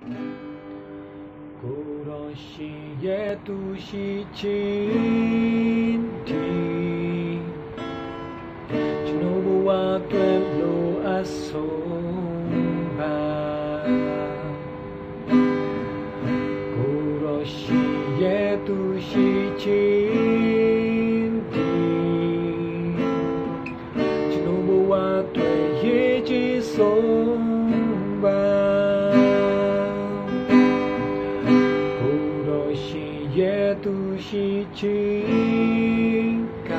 ကိုယ်တော်ရှင်ရဲ့သူရှိခြင်းဒီကျွန်တော်ဘဝအတွက်လိုအပ်ဆုံးပါကိုယ်တော်ရှင်ရဲ့သူရှိခြင်းဒီကျွန်တော်ဘဝအတွက်ရေးကြည်ဆုံးပါရဲ့သူရှိခြင်းက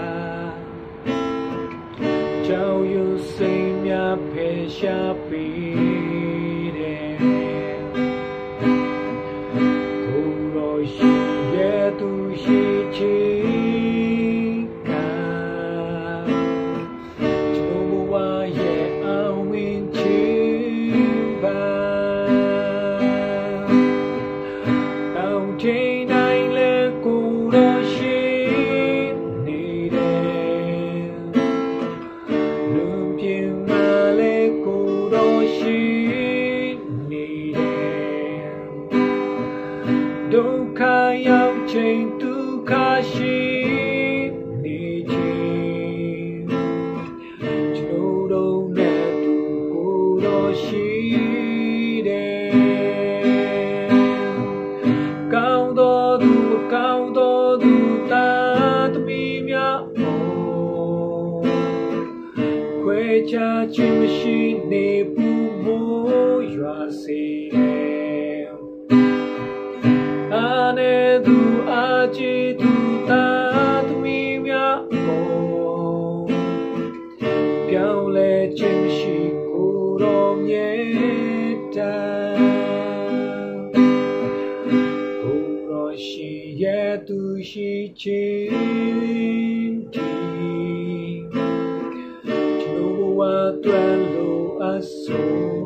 ကြောက်ရွံ့စိတ်များဖယ်ရှားပေးတယ်ကိုယ်တော်ရှိရဲ့သူရှိခြင်းကကျွန်တော်ဘဝရဲ့အဝင်ခြင်းပါတောင်းချိန်ဒုက္ခရောက်ချိန်ဒုက္ခရှိနေခြင်းကျွန်တော်တို့နဲ့သူကိုယ်တော်ရှိတယ်ကောင်းတော်သူမကောင်းတော်သူတာသမီးများခွဲခြားခြင်းမရှိနေဘူးမို့ရွာစေအနေသူအာကြည်သူသာသမီးများပြောင်းလဲခြင်းရှိကိုယ်တော်မြတ်တာကိုယ်တော်ရှိရဲ့သူရှိခြင်းဒီကျွန်တော်ဘဝအတွက်လိုအပ်ဆုံး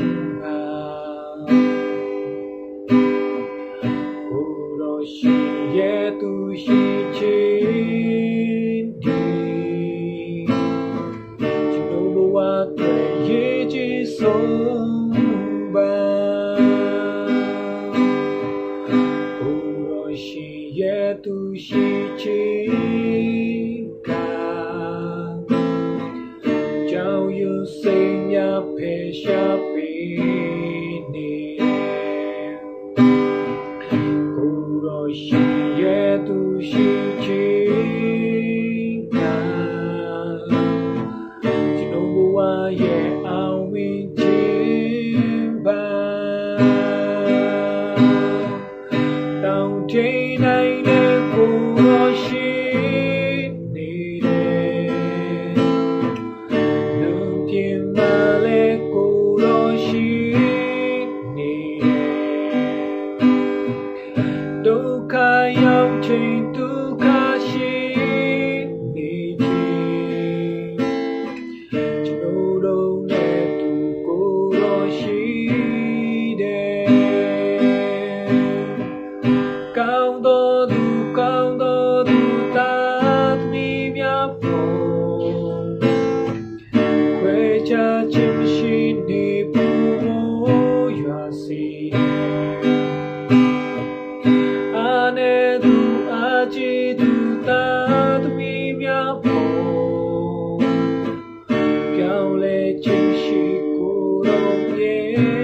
ရှိရဲ့သူရှိခြင်းဒီကျွန်တော်ဘဝအတွက်ရေးကြည်ဆုံးပါကိုယ်တော်ရှိရဲ့သူရှိခြင်းကကြောက်ရွံ့စိတ်များဖယ်ရှားပေးနေရှိရဲ့သူရှိခြင်းကကျွန်တော်ဘဝရဲ့အဝင်ခြင်းပါတောင်းချိန်တိုင်းနဲ့ကိုယ်တော်ရှိနေတယ်လူပြင်းမှလည်းကိုယ်တော်ရှိနေဒုက္ခရောက်ချိန်ဒုက္ခရှိနေခြင်းကျွန်တော်တို့နဲ့သူကိုယ်တော်ရှိတယ်ကောင်းတော်သူကောင်းတော်သူသာသမီးများခွဲခြားခြင်းမရှိနေဘူးရွာစီအနေသူအာကြည်သူသာသမီးများပြောင်းလဲခြင်းရှိကိုယ်တော်မြ